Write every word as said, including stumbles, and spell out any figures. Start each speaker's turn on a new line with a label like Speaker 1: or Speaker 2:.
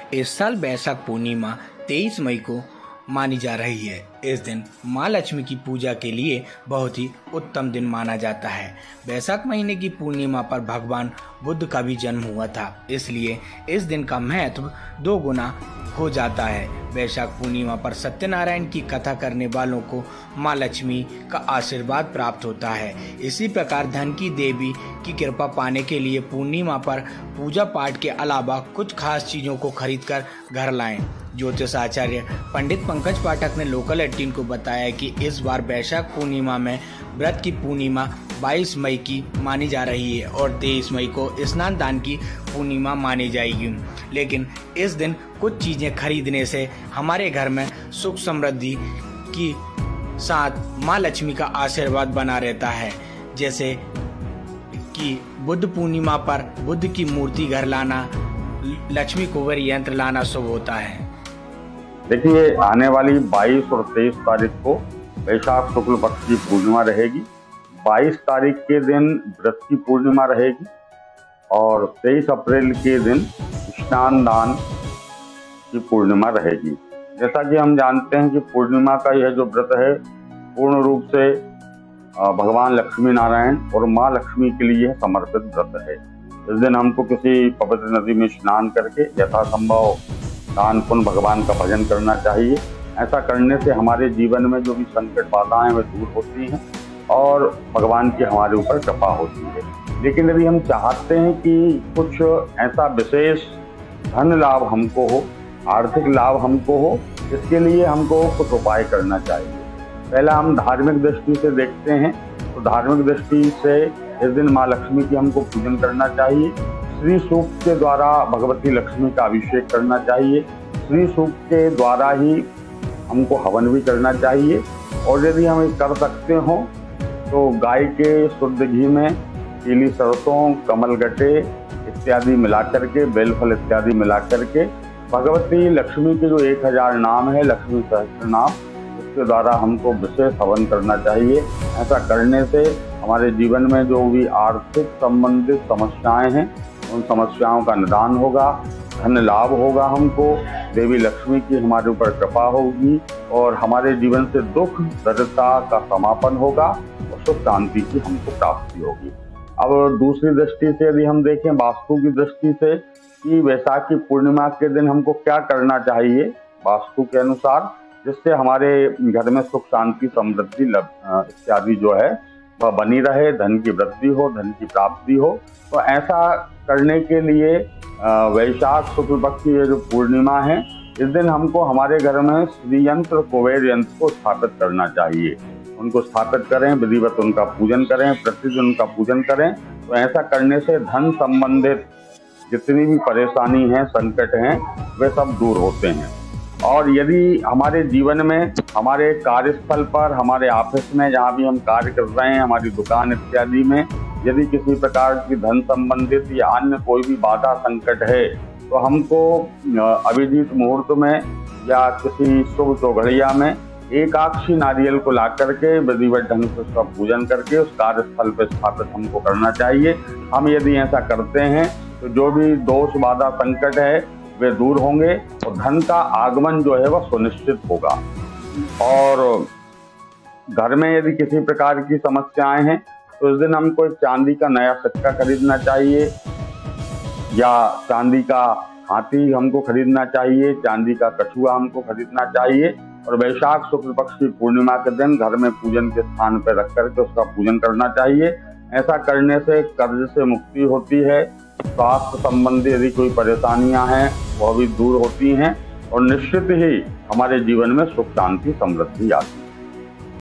Speaker 1: इस साल बैसाख पूर्णिमा तेईस मई को मानी जा रही है। इस दिन माँ लक्ष्मी की पूजा के लिए बहुत ही उत्तम दिन माना जाता है। बैसाख महीने की पूर्णिमा पर भगवान बुद्ध का भी जन्म हुआ था, इसलिए इस दिन का महत्व दो गुना हो जाता है। बैसाख पूर्णिमा पर सत्यनारायण की कथा करने वालों को माँ लक्ष्मी का आशीर्वाद प्राप्त होता है। इसी प्रकार धन की देवी की कृपा पाने के लिए पूर्णिमा पर पूजा पाठ के अलावा कुछ खास चीज़ों को खरीदकर घर लाएं। ज्योतिष आचार्य पंडित पंकज पाठक ने लोकल अठारह को बताया कि इस बार बैसाख पूर्णिमा में व्रत की पूर्णिमा बाईस मई की मानी जा रही है और तेईस मई को स्नान दान की पूर्णिमा मानी जाएगी। लेकिन इस दिन कुछ चीज़ें खरीदने से हमारे घर में सुख समृद्धि की साथ माँ लक्ष्मी का आशीर्वाद बना रहता है। जैसे कि बुद्ध पूर्णिमा पर बुद्ध की मूर्ति घर लाना, लक्ष्मी कुबेर यंत्र लाना शुभ होता है।
Speaker 2: देखिए, आने वाली बाईस और तेईस तारीख को बैसाख शुक्ल पक्ष की पूर्णिमा रहेगी। बाईस तारीख के दिन व्रत की पूर्णिमा रहेगी और तेईस अप्रैल के दिन स्नान दान की पूर्णिमा रहेगी। जैसा कि हम जानते हैं कि पूर्णिमा का यह जो व्रत है पूर्ण रूप से भगवान लक्ष्मी नारायण और माँ लक्ष्मी के लिए समर्पित व्रत है। इस दिन हमको किसी पवित्र नदी में स्नान करके यथासंभव दान पुण्य भगवान का भजन करना चाहिए। ऐसा करने से हमारे जीवन में जो भी संकट बाधाएं वे दूर होती हैं और भगवान की हमारे ऊपर कृपा होती है। लेकिन यदि हम चाहते हैं कि कुछ ऐसा विशेष धन लाभ हमको हो, आर्थिक लाभ हमको हो, इसके लिए हमको कुछ उपाय करना चाहिए। पहला हम धार्मिक दृष्टि से देखते हैं तो धार्मिक दृष्टि से इस दिन माँ लक्ष्मी की हमको पूजन करना चाहिए। श्री सूक्त के द्वारा भगवती लक्ष्मी का अभिषेक करना चाहिए। श्री सूक्त के द्वारा ही हमको हवन भी करना चाहिए और यदि हम कर सकते हो तो गाय के शुद्ध घी में पीली सरसों, कमल गट्टे इत्यादि मिला करके, बेलफल इत्यादि मिला करके भगवती लक्ष्मी के जो एक हजार नाम है, लक्ष्मी सहस्त्र नाम, उसके द्वारा हमको विशेष हवन करना चाहिए। ऐसा करने से हमारे जीवन में जो भी आर्थिक संबंधित समस्याएं हैं उन समस्याओं का निदान होगा, धन लाभ होगा, हमको देवी लक्ष्मी की हमारे ऊपर कृपा होगी और हमारे जीवन से दुख दरिद्रता का समापन होगा और सुख शांति की हमको प्राप्ति होगी। अब दूसरी दृष्टि से यदि हम देखें वास्तु की दृष्टि से कि बैसाख की पूर्णिमा के दिन हमको क्या करना चाहिए वास्तु के अनुसार, जिससे हमारे घर में सुख शांति समृद्धि इत्यादि जो है वह बनी रहे, धन की वृद्धि हो, धन की प्राप्ति हो। तो ऐसा करने के लिए वैशाख शुक्ल पक्ष की ये जो पूर्णिमा है, इस दिन हमको हमारे घर में श्री यंत्र कुबेर यंत्र को स्थापित करना चाहिए। उनको स्थापित करें, विधिवत उनका पूजन करें, प्रतिदिन उनका पूजन करें। तो ऐसा करने से धन संबंधित जितनी भी परेशानी है, संकट हैं, वे सब दूर होते हैं। और यदि हमारे जीवन में, हमारे कार्यस्थल पर, हमारे ऑफिस में, जहाँ भी हम कार्य कर रहे हैं, हमारी दुकान इत्यादि में यदि किसी प्रकार की धन संबंधित या अन्य कोई भी बाधा संकट है तो हमको अभिजीत मुहूर्त में या किसी शुभ चौघड़िया में एकाक्षी नारियल को ला करके विधिवत ढंग से उसका पूजन करके उस कार्यस्थल पर स्थापित हमको करना चाहिए। हम यदि ऐसा करते हैं तो जो भी दोष बाधा संकट है वे दूर होंगे और धन का आगमन जो है वह सुनिश्चित होगा। और घर में यदि किसी प्रकार की समस्याएं हैं तो इस दिन हमको एक चांदी का नया सिक्का खरीदना चाहिए या चांदी का हाथी हमको खरीदना चाहिए, चांदी का कछुआ हमको खरीदना चाहिए और बैसाख शुक्ल पक्ष की पूर्णिमा के दिन घर में पूजन के स्थान पर रख करके उसका पूजन करना चाहिए। ऐसा करने से कर्ज से मुक्ति होती है, स्वास्थ्य संबंधी यदि कोई परेशानियां हैं वह भी दूर होती हैं और निश्चित ही हमारे जीवन में सुख शांति समृद्धि आती है।